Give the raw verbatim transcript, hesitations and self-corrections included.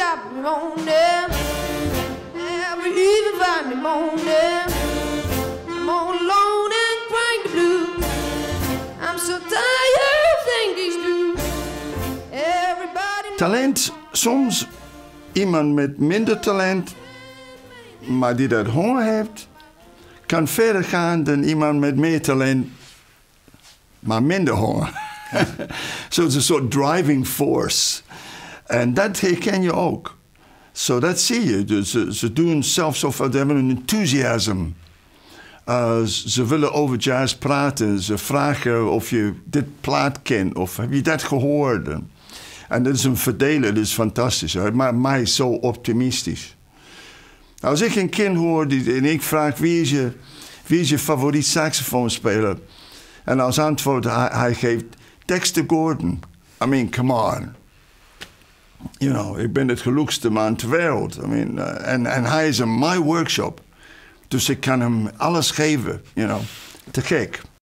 stop me moaning. Never even find me moaning. I'm all alone and crying the blues. I'm so tired of saying these blues. Everybody Talent, soms iemand met minder talent, maar die dat honger heeft, kan verder gaan dan iemand met meer talent, maar minder honger. So it's a sort of driving force. En dat herken je ook. So dat zie je. Dus ze, ze doen zelfs of ze hebben een enthousiasme. Uh, ze willen over jazz praten. Ze vragen of je dit plaat kent of heb je dat gehoord. En dat is een verdeler, dat is fantastisch. Het maakt mij zo optimistisch. Als ik een kind hoor die, en ik vraag wie is je, wie is je favoriet saxofoonspeler? En als antwoord hij, hij geeft Dexter Gordon. I mean, come on. You know, ik ben het gelukkigste man ter wereld. I mean, uh, en, en hij is in mijn workshop. Dus ik kan hem alles geven, you know. Te gek.